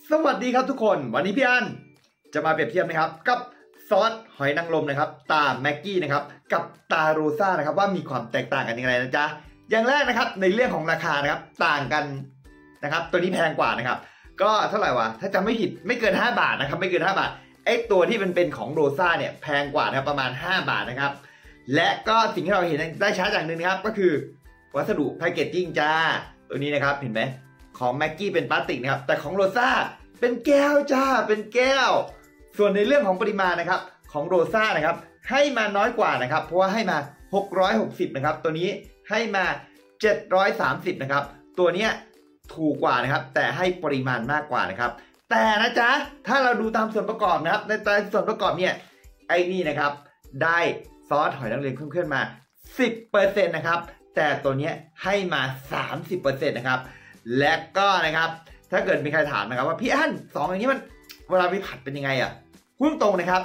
สวัสดีครับทุกคนวันนี้พี่อันจะมาเปรียบเทียบนะครับกับซอสหอยนางรมนะครับตาแม็กกี้นะครับกับตาโรซ่านะครับว่ามีความแตกต่างกันยังไงนะจ๊ะอย่างแรกนะครับในเรื่องของราคานะครับต่างกันนะครับตัวนี้แพงกว่านะครับก็เท่าไหร่วะถ้าจำไม่ผิดไม่เกิน5 บาทนะครับไม่เกิน5 บาทไอตัวที่เป็นของโรซ่าเนี่ยแพงกว่านะครับประมาณ5 บาทนะครับและก็สิ่งที่เราเห็นได้ชัดอย่างหนึ่งนะครับก็คือวัสดุแพคเกจจิ้งจ้าตัวนี้นะครับเห็นไหมของแม็กกี้เป็นพลาสติกนะครับแต่ของโรซ่าเป็นแก้วจ้าเป็นแก้วส่วนในเรื่องของปริมาณนะครับของโรซ่านะครับให้มาน้อยกว่านะครับเพราะว่าให้มา660นะครับตัวนี้ให้มา730นะครับตัวนี้ถูกกว่านะครับแต่ให้ปริมาณมากกว่านะครับแต่นะจ๊ะถ้าเราดูตามส่วนประกอบนะครับในแต่ส่วนประกอบเนี่ยไอ้นี่นะครับได้ซอสหอยนางรมเพิ่มขึ้นมา 10% นะครับแต่ตัวนี้ให้มา 30% นะครับและก็นะครับถ้าเกิดมีใครถามนะครับว่าพี่อั้น2อย่างนี้มันเวลาไปผัดเป็นยังไงอ่ะพูดตรงนะครับ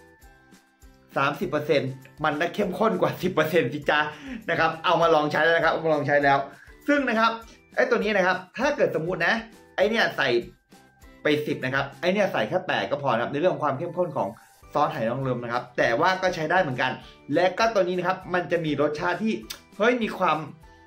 30% มันได้เข้มข้นกว่า 10% สิจ้านะครับเอามาลองใช้แล้วนะครับเอามาลองใช้แล้วซึ่งนะครับไอ้ตัวนี้นะครับถ้าเกิดสมมุตินะไอ้เนี่ยใส่ไป10นะครับไอ้เนี่ยใส่แค่8ก็พอนะครับในเรื่องของความเข้มข้นของซอสหอยนางรมนะครับแต่ว่าก็ใช้ได้เหมือนกันและก็ตัวนี้นะครับมันจะมีรสชาติที่เฮ้ยมีความ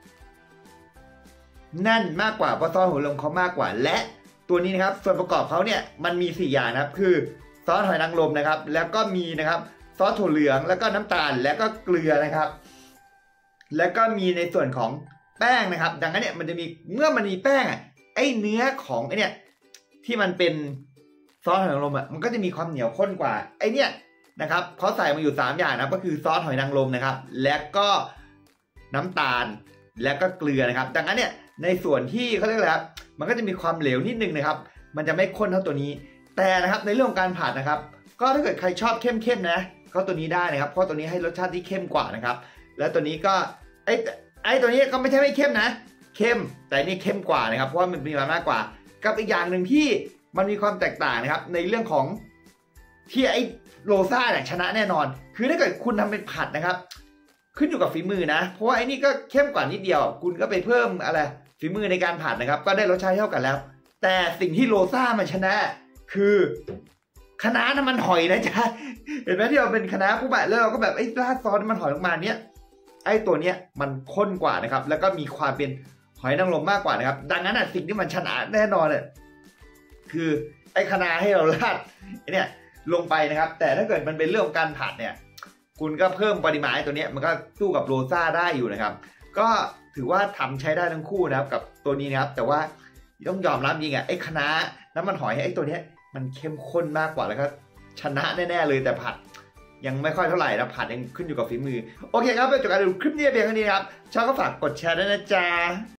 แน่นมากกว่าเพราะซอสหอยนางรมเขามากกว่าและตัวนี้นะครับส่วนประกอบเขาเนี่ยมันมี4อย่างนะครับคือซอสหอยนางรมนะครับแล้วก็มีนะครับซอสถั่วเหลืองแล้วก็น้ำตาลแล้วก็เกลือนะครับแล้วก็มีในส่วนของแป้งนะครับดังนั้นเนี่ยมันจะมีเมื่อมันมีแป้งไอ้เนื้อของไอ้เนี่ยที่มันเป็นซอสหอยนางรมมันก็จะมีความเหนียวข้นกว่าไอ้เนี่ยนะครับเขาใส่มาอยู่3อย่างนะก็คือซอสหอยนางรมนะครับและก็น้ำตาลและก็เกลือนะครับดังนั้นเนี่ยในส่วนที่เขาเรียกอะไรครับมันก็จะมีความเหลวนิดนึงนะครับมันจะไม่ข้นเท่าตัวนี้แต่นะครับในเรื่องของการผัดนะครับก็ถ้าเกิดใครชอบเข้มๆนะก็ตัวนี้ได้นะครับเพราะตัวนี้ให้รสชาติที่เข้มกว่านะครับแล้วตัวนี้ก็ไอ้ตัวนี้ก็ไม่ใช่ไม่เข้มนะเข้มแต่นี่เข้มกว่านะครับเพราะว่ามันมีมากกว่ากับอีกอย่างหนึ่งที่มันมีความแตกต่างนะครับในเรื่องของที่ไอ้โรซ่าเนี่ยชนะแน่นอนคือถ้าเกิดคุณทำเป็นผัดนะครับขึ้นอยู่กับฝีมือนะเพราะว่าไอ้นี่ก็เข้มกว่านิดเดียวคุณก็ไปเพิ่มอะไรฝีมือในการผัดนะครับก็ได้รสชาติเท่ากันแล้วแต่สิ่งที่โรซ่ามันชนะคือคะน้าน้ำมันหอยนะจ๊ะเห็นไหมที่เราเป็นคะน้าผู้บะแล้วเราก็แบบไอ้ราดซอสน้ำมันหอยลงมาเนี้ยไอ้ตัวเนี้ยมันข้นกว่านะครับแล้วก็มีความเป็นหอยนางรมมากกว่านะครับดังนั้นสิ่งที่มันชนะแน่นอนเนี่ยคือไอ้คะน้าให้เราราดเนี่ยลงไปนะครับแต่ถ้าเกิดมันเป็นเรื่องของการผัดเนี่ยคุณก็เพิ่มปริมาณตัวนี้มันก็สู้กับโรซ่าได้อยู่นะครับก็ถือว่าทำใช้ได้ทั้งคู่นะครับกับตัวนี้นะครับแต่ว่าต้องยอมรับจริงไอ้คะน้าน้ำมันหอยไอ้ตัวนี้มันเข้มข้นมากกว่าแล้วก็ชนะแน่ๆเลยแต่ผัดยังไม่ค่อยเท่าไหร่นะผัดยังขึ้นอยู่กับฝีมือโอเคครับไปจบการดูคลิปนี้เพียงเท่านี้ครับชอบก็ฝากกดแชร์ด้วยนะจ๊ะ